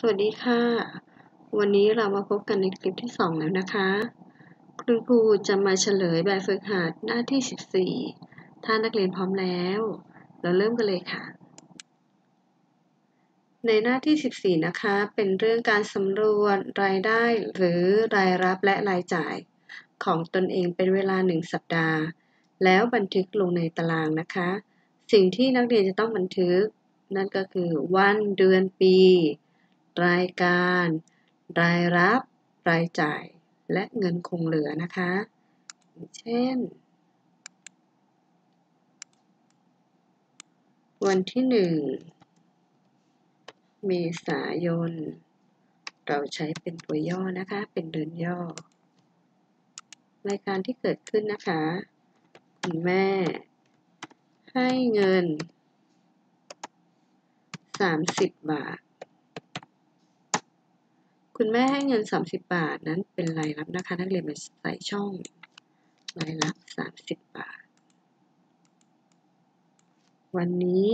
สวัสดีค่ะ วันนี้เรามาพบกันในคลิปที่2แล้วนะคะ คุณครูจะมาเฉลยแบบฝึกหัดหน้าที่14ถ้านักเรียนพร้อมแล้ว เราเริ่มกันเลยค่ะ ในหน้าที่14นะคะ เป็นเรื่องการสำรวจรายได้หรือรายรับและรายจ่ายของตนเองเป็นเวลา1 สัปดาห์ แล้วบันทึกลงในตารางนะคะ สิ่งที่นักเรียนจะต้องบันทึกนั่นก็คือวันเดือนปีรายการรายรับรายจ่ายและเงินคงเหลือนะคะเช่นวันที่1 เมษายนเราใช้เป็นตัวย่อนะคะเป็นเดือนย่อรายการที่เกิดขึ้นนะคะคุณแม่ให้เงิน30 บาทคุณแม่ให้เงิน30 บาทนั้นเป็นรายรับนะคะนักเรียนมาใส่ช่องรายรับ30 บาทวันนี้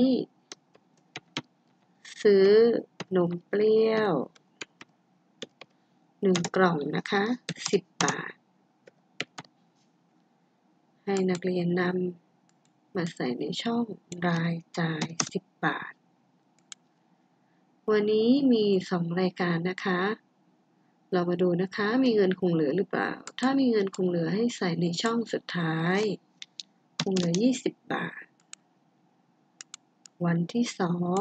ซื้อนมเปรี้ยว1 กล่องนะคะ10 บาทให้นักเรียนนำมาใส่ในช่องรายจ่าย10 บาทวันนี้มี2 รายการนะคะเรามาดูนะคะมีเงินคงเหลือหรือเปล่าถ้ามีเงินคงเหลือให้ใส่ในช่องสุดท้ายคงเหลือ20 บาทวันที่2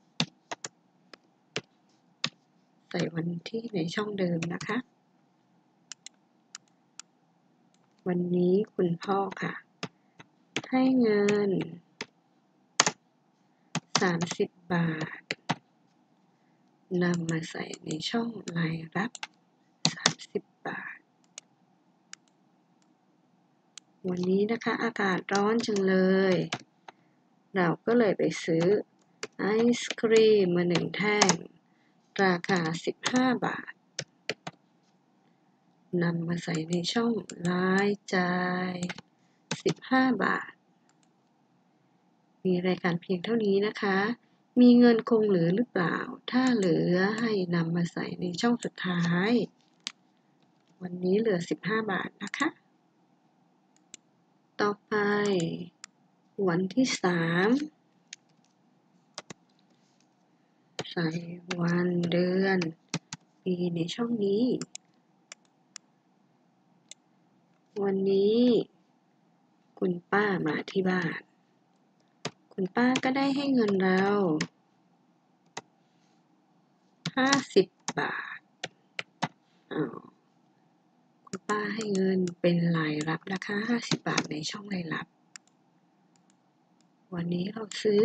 ใส่วันที่ในช่องเดิมนะคะวันนี้คุณพ่อค่ะให้เงิน30 บาทนำมาใส่ในช่องรายรับ30 บาทวันนี้นะคะอากาศร้อนจังเลยเราก็เลยไปซื้อไอศครีมมา1 แท่งราคา15 บาทนำมาใส่ในช่องรายจ่าย15 บาทมีรายการเพียงเท่านี้นะคะมีเงินคงเหลือหรือเปล่าถ้าเหลือให้นำมาใส่ในช่องสุดท้ายวันนี้เหลือ15 บาทนะคะต่อไปวันที่3ใส่วันเดือนปีในช่องนี้วันนี้คุณป้ามาที่บ้านคุณป้าก็ได้ให้เงินเรา50 บาทคุณป้าให้เงินเป็นรายรับนะคะ50 บาทในช่องรายรับวันนี้เราซื้อ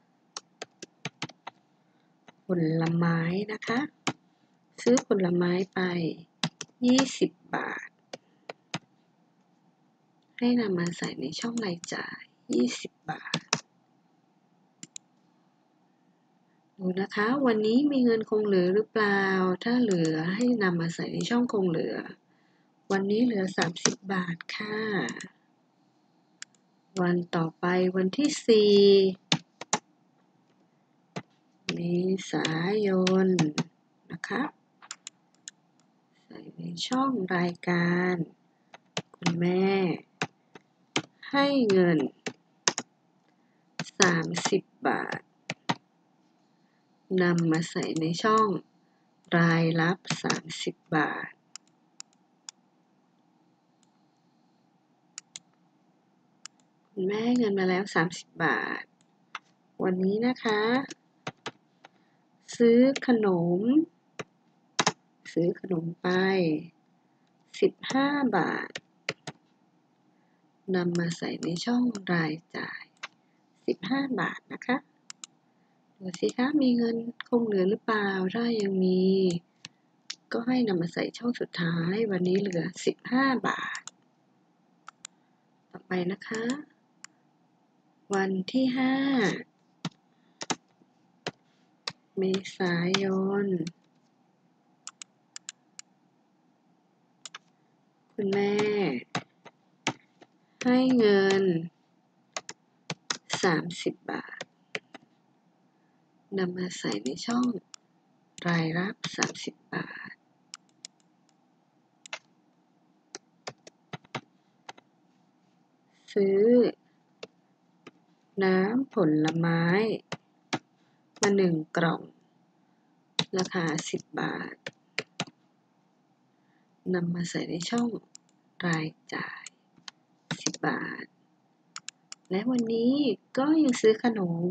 ผลไม้นะคะซื้อผลไม้ไป20 บาทให้นำมาใส่ในช่องรายจ่าย20 บาทดูนะคะวันนี้มีเงินคงเหลือหรือเปล่าถ้าเหลือให้นำมาใส่ในช่องคงเหลือวันนี้เหลือ30 บาทค่ะวันต่อไปวันที่4 เมษายนนะคะใส่ในช่องรายการคุณแม่ให้เงิน30 บาทนำมาใส่ในช่องรายรับ30 บาทคุณแม่ให้เงินมาแล้ว30 บาทวันนี้นะคะซื้อขนมไป15 บาทนำมาใส่ในช่องรายจ่าย15 บาทนะคะดูสิคะมีเงินคงเหลือหรือเปล่าถ้ายังมีก็ให้นำมาใส่ช่องสุดท้ายวันนี้เหลือ15 บาทต่อไปนะคะวันที่5 เมษายนคุณแม่ให้เงิน30 บาทนำมาใส่ในช่องรายรับ30 บาทซื้อน้ำผลไม้มา1 กล่องราคา10 บาทนำมาใส่ในช่องรายจ่าย10 บาทและวันนี้ก็ยังซื้อขนม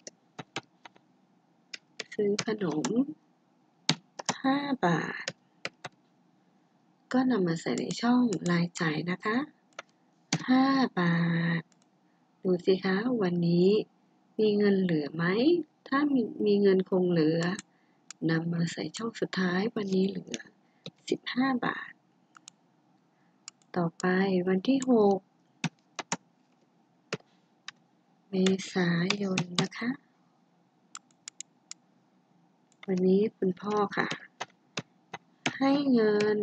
5 บาทก็นำมาใส่ในช่องรายจ่ายนะคะ5 บาทดูสิคะวันนี้มีเงินเหลือไหมถ้ามีเงินคงเหลือนำมาใส่ช่องสุดท้ายวันนี้เหลือ15 บาทต่อไปวันที่6 เมษายนนะคะวันนี้คุณพ่อค่ะให้เงิน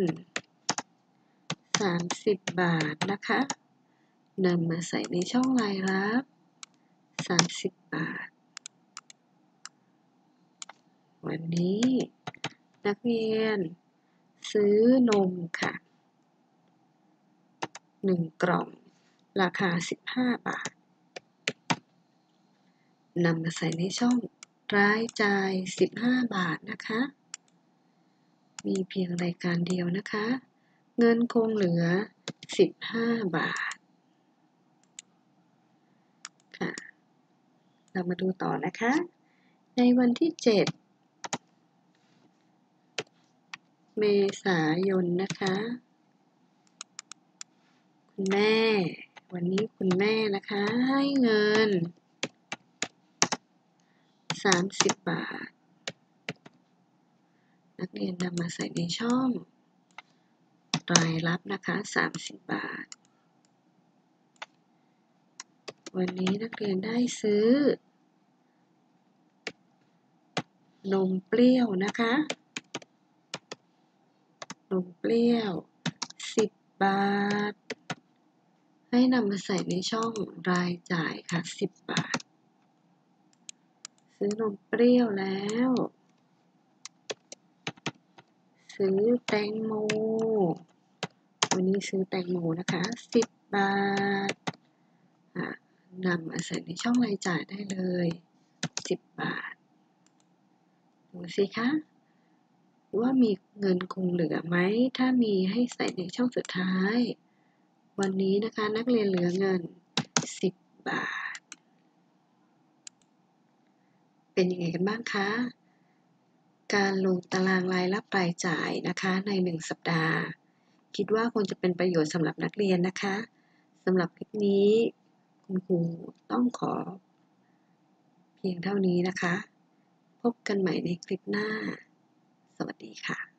30 บาทนะคะนำมาใส่ในช่องรายรับ30 บาทวันนี้นักเรียนซื้อนมค่ะ1 กล่องราคา15 บาทนำมาใส่ในช่องรายจ่าย15 บาทนะคะมีเพียงรายการเดียวนะคะเงินคงเหลือ15 บาทค่ะเรามาดูต่อนะคะในวันที่7 เมษายนนะคะคุณแม่วันนี้คุณแม่นะคะให้เงิน30 บาทนักเรียนนำมาใส่ในช่องรายรับนะคะ30 บาทวันนี้นักเรียนได้ซื้อนมเปรี้ยวนะคะนมเปรี้ยว10 บาทให้นำมาใส่ในช่องรายจ่ายค่ะ10 บาทซื้อนมเปรี้ยวแล้วซื้อแตงโมวันนี้ซื้อแตงโมนะคะ10 บาทนำมาใส่ในช่องรายจ่ายได้เลย10 บาทดูสิคะว่ามีเงินคงเหลือไหมถ้ามีให้ใส่ในช่องสุดท้ายวันนี้นะคะนักเรียนเหลือเงิน10 บาทเป็นยังไงกันบ้างคะการลงตารางรายรับรายจ่ายนะคะใน1 สัปดาห์คิดว่าคงจะเป็นประโยชน์สำหรับนักเรียนนะคะสำหรับคลิปนี้คุณครูต้องขอเพียงเท่านี้นะคะพบกันใหม่ในคลิปหน้าสวัสดีค่ะ